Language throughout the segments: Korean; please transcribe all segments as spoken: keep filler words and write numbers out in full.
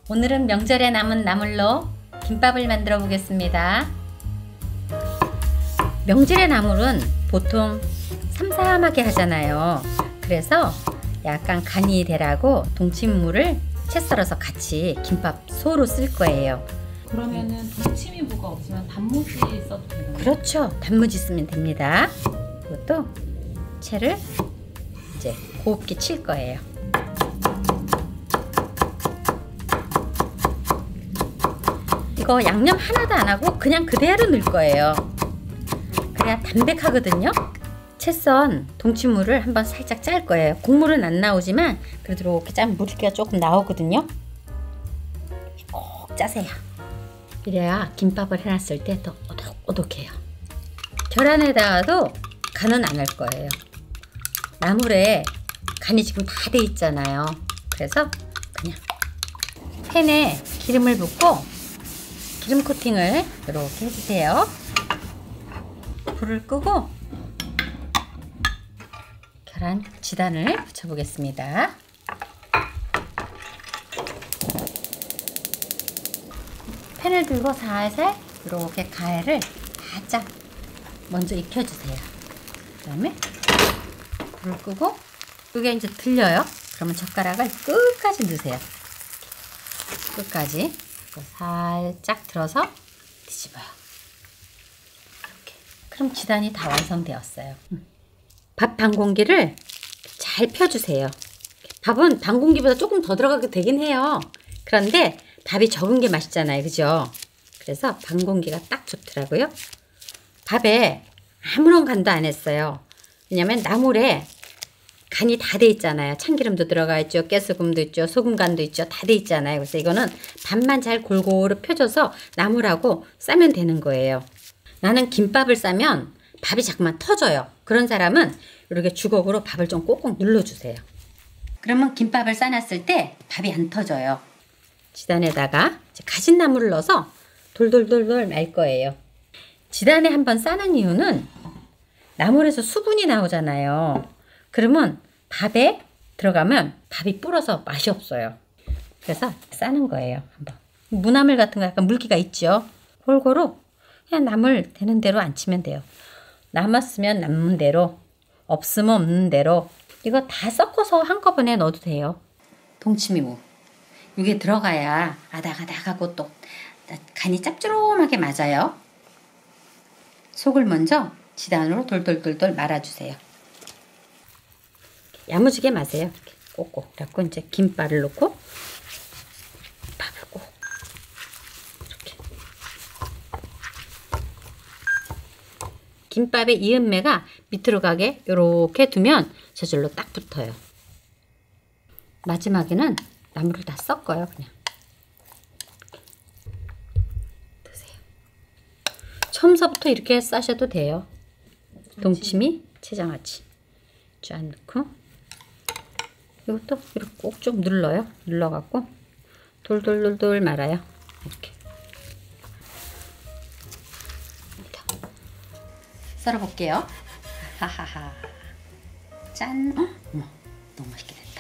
오늘은 명절에 남은 나물로 김밥을 만들어 보겠습니다. 명절의 나물은 보통 삼삼하게 하잖아요. 그래서 약간 간이 되라고 동치무를 채 썰어서 같이 김밥 소로 쓸 거예요. 그러면은 동치미무가 없으면 단무지 써도 되나요? 그렇죠. 단무지 쓰면 됩니다. 이것도 채를 이제 곱게 칠 거예요. 이거 양념 하나도 안 하고 그냥 그대로 넣을 거예요. 그래야 담백하거든요. 채 썬 동치무를 한번 살짝 짤 거예요. 국물은 안 나오지만 그래도 이렇게 짜면 물기가 조금 나오거든요. 꼭 짜세요. 이래야 김밥을 해놨을 때 더 오독오독해요. 계란에다가도 간은 안 할 거예요. 나물에 간이 지금 다 돼 있잖아요. 그래서 그냥 팬에 기름을 붓고 기름 코팅을 이렇게 해주세요. 불을 끄고 계란 지단을 붙여보겠습니다. 팬을 들고 살살 이렇게 가해를 살짝 먼저 익혀주세요. 그 다음에 불을 끄고 이게 이제 들려요. 그러면 젓가락을 끝까지 넣으세요. 끝까지 살짝 들어서 뒤집어요. 이렇게. 그럼 지단이 다 완성되었어요. 밥 반 공기를 잘 펴주세요. 밥은 반 공기보다 조금 더 들어가게 되긴 해요. 그런데 밥이 적은 게 맛있잖아요. 그죠? 그래서 반 공기가 딱 좋더라고요. 밥에 아무런 간도 안 했어요. 왜냐면 나물에 간이 다 돼 있잖아요. 참기름도 들어가 있죠. 깨소금도 있죠. 소금간도 있죠. 다 돼 있잖아요. 그래서 이거는 밥만 잘 골고루 펴줘서 나물하고 싸면 되는 거예요. 나는 김밥을 싸면 밥이 자꾸만 터져요. 그런 사람은 이렇게 주걱으로 밥을 좀 꼭꼭 눌러주세요. 그러면 김밥을 싸놨을 때 밥이 안 터져요. 지단에다가 가진 나물을 넣어서 돌돌돌돌 말 거예요. 지단에 한번 싸는 이유는 나물에서 수분이 나오잖아요. 그러면 밥에 들어가면 밥이 불어서 맛이 없어요. 그래서 싸는 거예요. 한번. 무나물 같은 거 약간 물기가 있죠. 골고루 그냥 나물 되는 대로 안 치면 돼요. 남았으면 남는 대로, 없으면 없는 대로. 이거 다 섞어서 한꺼번에 넣어도 돼요. 동치미무. 이게 들어가야 아닥아닥하고 또 간이 짭조름하게 맞아요. 속을 먼저 지단으로 돌돌돌돌 말아주세요. 야무지게 마세요. 이렇게 꼭꼭. 그래갖고 이제 김밥을 넣고 밥을 꼭 이렇게. 김밥의 이음매가 밑으로 가게 이렇게 두면 저절로 딱 붙어요. 마지막에는 나물을 다 섞어요. 그냥 드세요. 처음서부터 이렇게 싸셔도 돼요. 동치미, 채장아찌 쫙 넣고 이것도 이렇게 꼭 좀 눌러요. 눌러갖고 돌돌돌돌 말아요. 이렇게 썰어 볼게요. 하하하. 짠. 어? 어머, 너무 맛있게 됐다.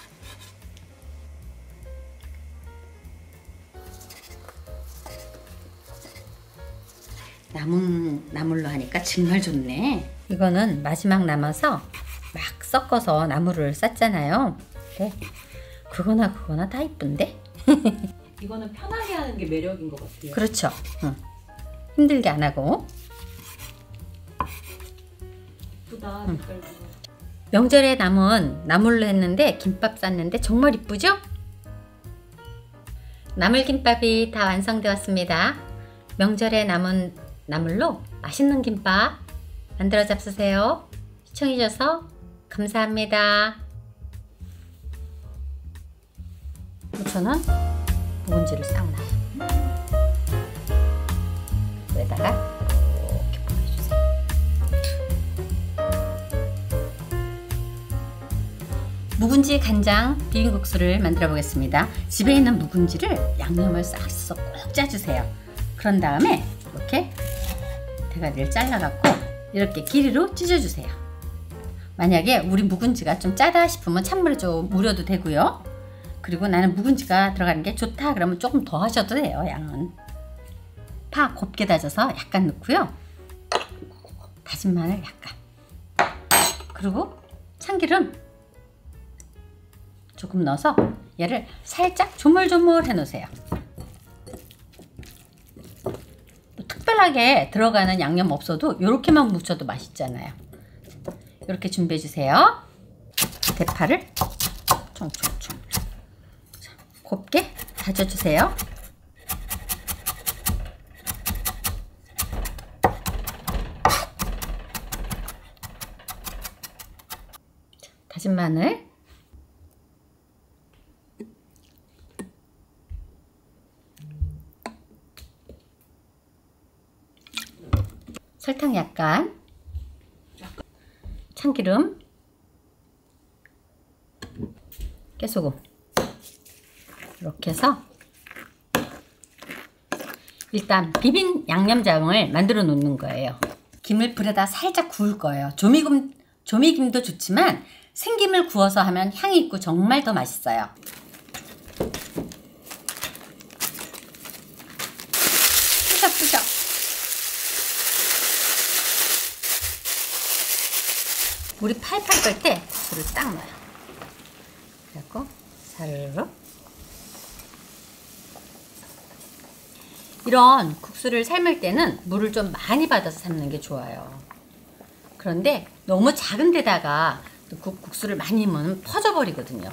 남은 나물로 하니까 정말 좋네. 이거는 마지막 남아서 막 섞어서 나물을 쌌잖아요. 네. 그거나 그거나 다 이쁜데? 이거는 편하게 하는 게 매력인 것 같아요. 그렇죠. 응. 힘들게 안 하고. 이쁘다. 응. 색깔도. 명절에 남은 나물로 했는데 김밥 쌌는데 정말 이쁘죠? 나물김밥이 다 완성되었습니다. 명절에 남은 나물로 맛있는 김밥 만들어 잡수세요. 시청해주셔서 감사합니다. 저는 묵은지를 싹 놔요. 여기다가 이렇게 보내주세요. 묵은지 간장 비빔국수를 만들어 보겠습니다. 집에 있는 묵은지를 양념을 싹 꼭 짜주세요. 그런 다음에 이렇게 대가리를 잘라갖고 이렇게 길이로 찢어주세요. 만약에 우리 묵은지가 좀 짜다 싶으면 찬물에 좀 우려도 되고요. 그리고 나는 묵은지가 들어가는 게 좋다 그러면 조금 더 하셔도 돼요. 양은. 파 곱게 다져서 약간 넣고요. 다진 마늘 약간. 그리고 참기름 조금 넣어서 얘를 살짝 조물조물 해 놓으세요. 특별하게 들어가는 양념 없어도 이렇게만 무쳐도 맛있잖아요. 이렇게 준비해 주세요. 대파를 총총총 곱게 다져주세요. 다진 마늘, 설탕 약간, 참기름, 깨소금 이렇게 해서 일단 비빔 양념장을 만들어 놓는 거예요. 김을 불에다 살짝 구울 거예요. 조미김, 조미김도 좋지만 생김을 구워서 하면 향이 있고 정말 더 맛있어요. 푸석푸석. 물이 팔팔 끓을 때 국수를 딱 넣어요. 그래갖고 사르르. 이런 국수를 삶을 때는 물을 좀 많이 받아서 삶는 게 좋아요. 그런데 너무 작은 데다가 국수를 많이 넣으면 퍼져버리거든요.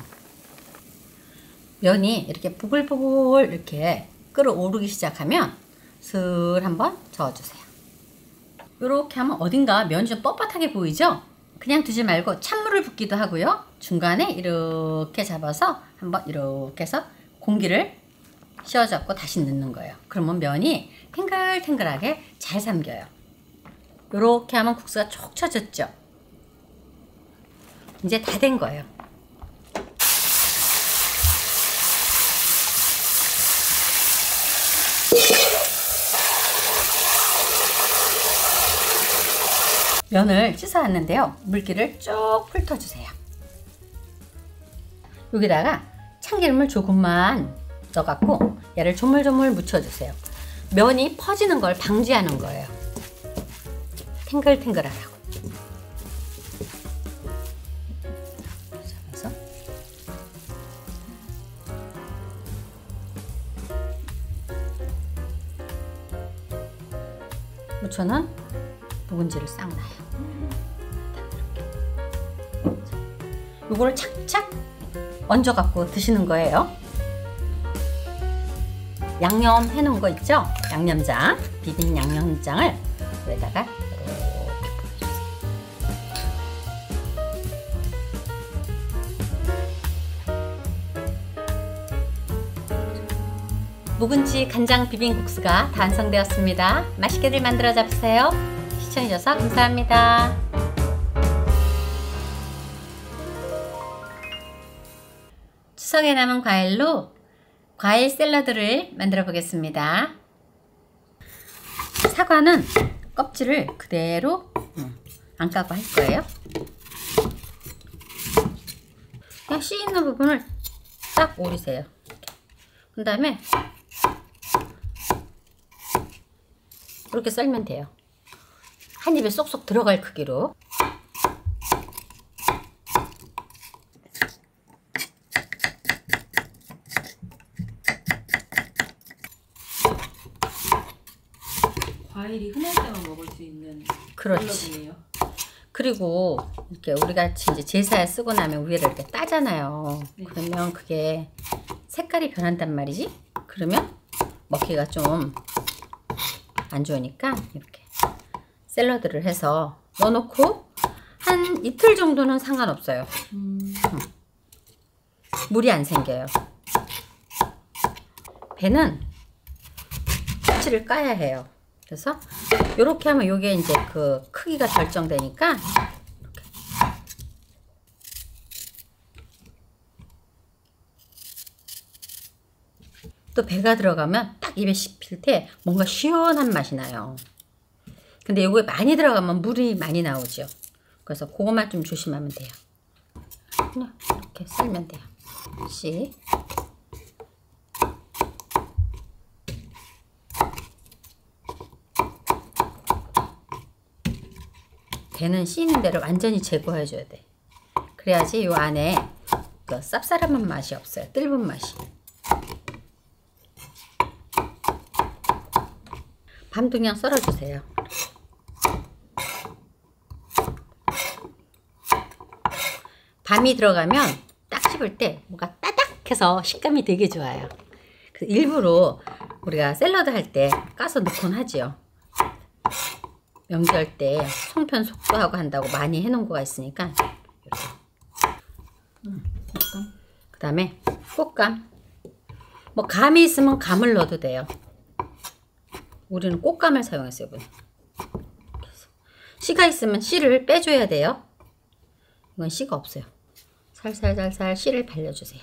면이 이렇게 보글보글 이렇게 끓어오르기 시작하면 슬 한번 저어주세요. 이렇게 하면 어딘가 면이 좀 뻣뻣하게 보이죠? 그냥 두지 말고 찬물을 붓기도 하고요. 중간에 이렇게 잡아서 한번 이렇게 해서 공기를 씌워잡고 다시 넣는 거예요. 그러면 면이 탱글탱글하게 잘 삼겨요. 이렇게 하면 국수가 촉 처졌죠? 이제 다 된 거예요. 면을 씻어왔는데요. 물기를 쭉 훑어주세요. 여기다가 참기름을 조금만 넣어갖고 얘를 조물조물 묻혀주세요. 면이 퍼지는 걸 방지하는 거예요. 탱글탱글하라고. 잡아서 묻혀놓은 묵은지를 싹 놔요. 요거를 착착 얹어 갖고 드시는 거예요. 양념 해놓은 거 있죠? 양념장, 비빔 양념장을 여기다가 이렇게 보여주세요. 묵은지 간장 비빔국수가 다 완성되었습니다. 맛있게들 만들어 잡으세요. 시청해주셔서 감사합니다. 추석에 남은 과일로 과일 샐러드를 만들어 보겠습니다. 사과는 껍질을 그대로 안 까고 할 거예요. 그냥 씨 있는 부분을 딱 오리세요. 그 다음에 이렇게 썰면 돼요. 한 입에 쏙쏙 들어갈 크기로. 과일이 흔할 때만 먹을 수 있는 그렇지. 샐러드네요. 그리고 이렇게 우리 같이 이제 제사에 쓰고 나면 위에를 이렇게 따잖아요. 네. 그러면 그게 색깔이 변한단 말이지. 그러면 먹기가 좀 안 좋으니까 이렇게 샐러드를 해서 넣어놓고 한 이틀 정도는 상관없어요. 음. 물이 안 생겨요. 배는 껍질을 까야 해요. 그래서 이렇게 하면 이게 이제 그 크기가 결정되니까 이렇게. 또 배가 들어가면 딱 입에 씹힐 때 뭔가 시원한 맛이 나요. 근데 이거에 많이 들어가면 물이 많이 나오죠. 그래서 그것만 좀 조심하면 돼요. 그냥 이렇게 썰면 돼요. 씨. 배는 씌이는 데를 완전히 제거해 줘야 돼. 그래야지 요 안에 그 쌉싸름한 맛이 없어요. 뜰분 맛이. 밤도 그냥 썰어 주세요. 밤이 들어가면 딱 씹을 때 뭔가 따닥해서 식감이 되게 좋아요. 그래서 일부러 우리가 샐러드 할 때 까서 넣곤 하지요. 명절 때 송편 속도하고 한다고 많이 해놓은 거가 있으니까. 음, 그 다음에 꽃감. 뭐 감이 있으면 감을 넣어도 돼요. 우리는 꽃감을 사용했어요. 씨가 있으면 씨를 빼줘야 돼요. 이건 씨가 없어요. 살살살살 씨를 발려주세요.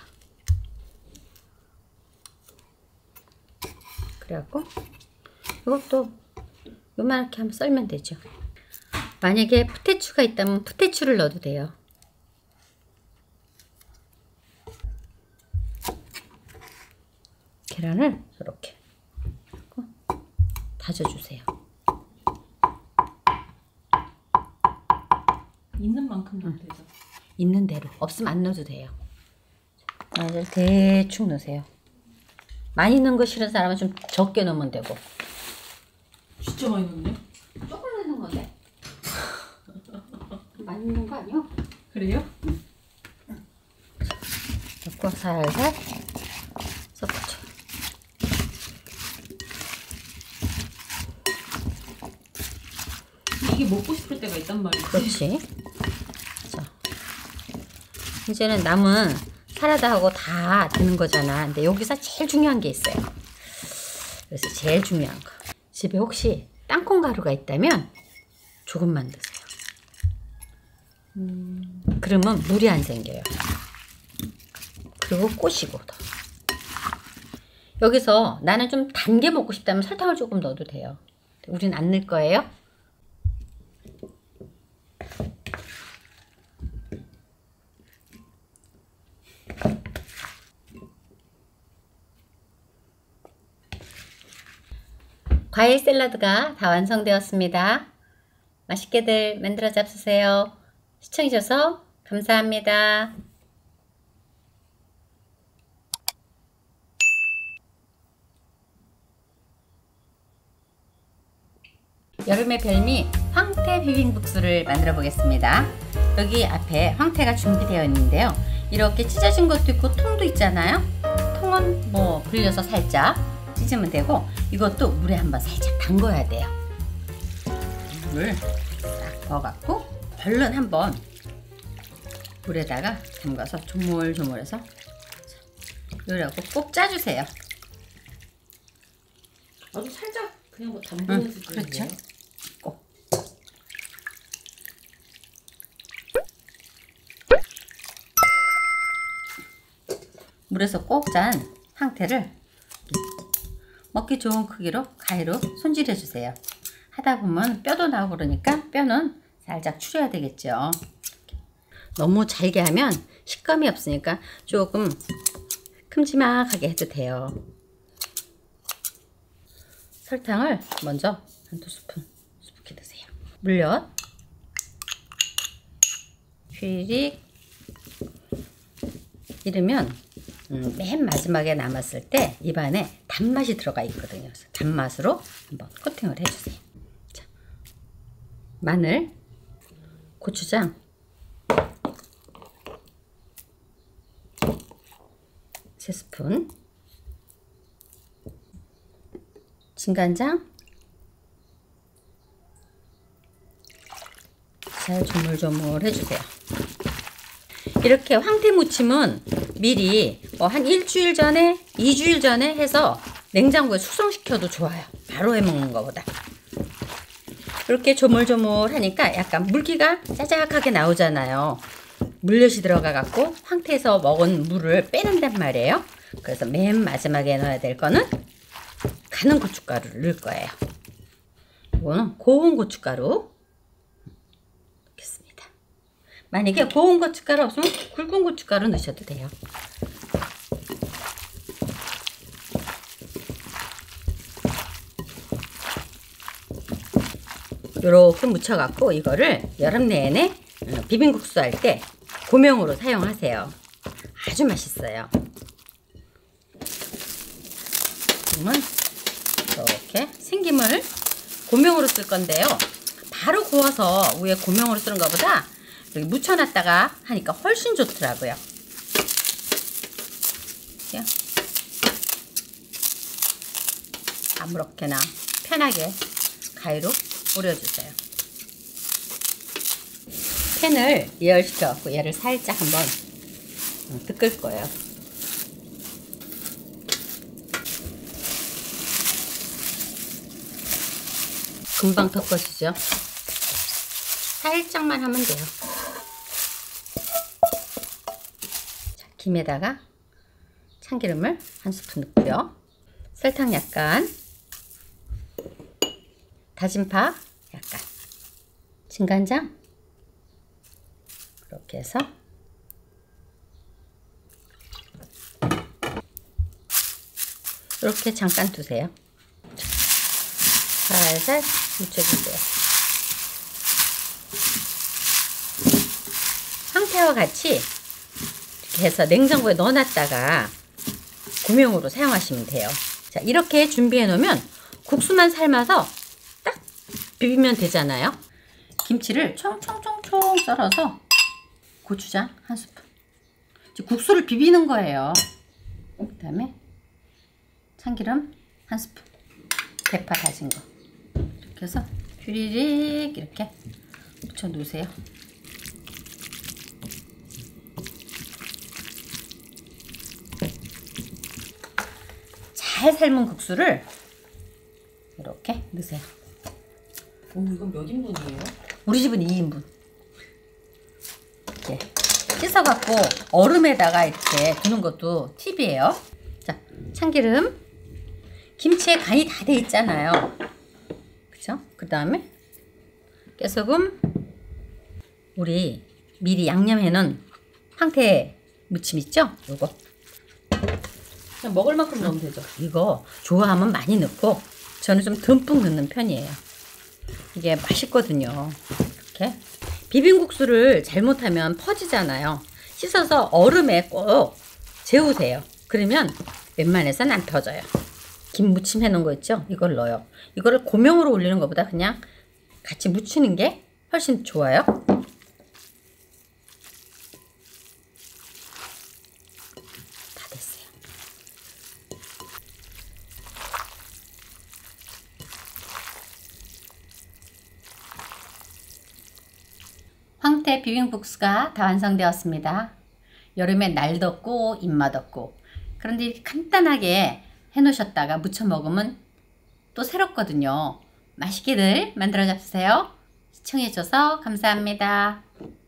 그래갖고 이것도 요만하게 한번 썰면 되죠. 만약에 푸테추가 있다면 푸테추를 넣어도 돼요. 계란을 이렇게 다져주세요. 있는 만큼 넣으면 되죠. 있는 대로. 없으면 안 넣어도 돼요. 마늘 대충 넣으세요. 많이 넣은 거 싫은 사람은 좀 적게 넣으면 되고. 진짜 많이 넣네. 조금 넣는 건데. 많이 넣는 거 아니요? 그래요? 응. 넣고 살살 섞어줘. 이게 먹고 싶을 때가 있단 말이지. 그렇지. 자, 이제는 남은 사라다하고 다 되는 거잖아. 근데 여기서 제일 중요한 게 있어요. 그래서 제일 중요한 거. 집에 혹시 땅콩 가루가 있다면 조금만 드세요. 음, 그러면 물이 안 생겨요. 그리고 꼬시고 더. 여기서 나는 좀 단 게 먹고 싶다면 설탕을 조금 넣어도 돼요. 우린 안 넣을 거예요. 과일 샐러드가 다 완성되었습니다. 맛있게들 만들어 잡수세요. 시청해주셔서 감사합니다. 여름의 별미 황태 비빔국수를 만들어 보겠습니다. 여기 앞에 황태가 준비되어 있는데요. 이렇게 찢어진 것도 있고 통도 있잖아요. 통은 뭐 불려서 살짝 찢으면 되고, 이것도 물에 한번 살짝 담궈야 돼요. 물 싹 넣어갖고 얼른 한번 물에다가 담가서 조물조물해서 요리하고 꼭 짜주세요. 아주 살짝 그냥 뭐 담그는 수준이에요. 그렇죠. 꼭. 물에서 꼭 짠 황태를 먹기 좋은 크기로 가위로 손질해 주세요. 하다 보면 뼈도 나오고 그러니까 뼈는 살짝 추려야 되겠죠. 너무 잘게 하면 식감이 없으니까 조금 큼지막하게 해도 돼요. 설탕을 먼저 한두 스푼 수북히 넣으세요. 물엿, 휘릭 이러면 음, 맨 마지막에 남았을 때 입안에 단맛이 들어가 있거든요. 그래서 단맛으로 한번 코팅을 해주세요. 자, 마늘, 고추장, 세 스푼, 진간장, 잘 조물조물 해주세요. 이렇게 황태 무침은 미리 뭐 한 일주일 전에, 이주일 전에 해서 냉장고에 숙성시켜도 좋아요. 바로 해먹는 것보다. 이렇게 조물조물 하니까 약간 물기가 짜작하게 나오잖아요. 물엿이 들어가 갖고 황태에서 먹은 물을 빼낸단 말이에요. 그래서 맨 마지막에 넣어야 될 거는 가는 고춧가루를 넣을 거예요. 이거는 고운 고춧가루 넣겠습니다. 만약에 고운 고춧가루 없으면 굵은 고춧가루 넣으셔도 돼요. 요렇게 묻혀갖고 이거를 여름 내내 비빔국수 할 때 고명으로 사용하세요. 아주 맛있어요. 그러면 이렇게 생김을 고명으로 쓸 건데요. 바로 구워서 위에 고명으로 쓰는 것보다 이렇게 묻혀놨다가 하니까 훨씬 좋더라고요. 이렇게 아무렇게나 편하게 가위로 오려주세요. 팬을 예열시켜갖고 얘를 살짝 한번 뜯을 거예요. 금방 덮어지죠? 살짝만 하면 돼요. 자, 김에다가 참기름을 한 스푼 넣고요. 설탕 약간, 다진 파 약간, 진간장 이렇게 해서 이렇게 잠깐 두세요. 살살 묻혀주세요. 황태와 같이 이렇게 해서 냉장고에 넣어놨다가 고명으로 사용하시면 돼요. 자, 이렇게 준비해 놓으면 국수만 삶아서 딱 비비면 되잖아요. 김치를 총총총총 썰어서 고추장 한 스푼. 국수를 비비는 거예요. 그 다음에 참기름 한 스푼. 대파 다진 거. 이렇게 해서 휘리릭 이렇게 묻혀 놓으세요. 잘 삶은 국수를 이렇게 넣으세요. 오, 이건 몇 인분이에요? 우리 집은 이 인분. 이렇게 씻어갖고 얼음에다가 이렇게 두는 것도 팁이에요. 자, 참기름. 김치에 간이 다 돼 있잖아요. 그쵸? 그 다음에 깨소금. 우리 미리 양념해 놓은 황태 무침 있죠? 요거. 그냥 먹을 만큼 넣으면 되죠. 이거 좋아하면 많이 넣고 저는 좀 듬뿍 넣는 편이에요. 이게 맛있거든요. 이렇게 비빔국수를 잘못하면 퍼지잖아요. 씻어서 얼음에 꼭 재우세요. 그러면 웬만해서는 안 터져요. 김 무침 해놓은 거 있죠? 이걸 넣어요. 이거를 고명으로 올리는 것보다 그냥 같이 묻히는 게 훨씬 좋아요. 다 됐어요. 황태 비빔국수가 다 완성되었습니다. 여름에 날 덥고 입맛 없고 그런데 이렇게 간단하게 해놓으셨다가 무쳐 먹으면 또 새롭거든요. 맛있게들 만들어 잡수세요. 시청해주셔서 감사합니다.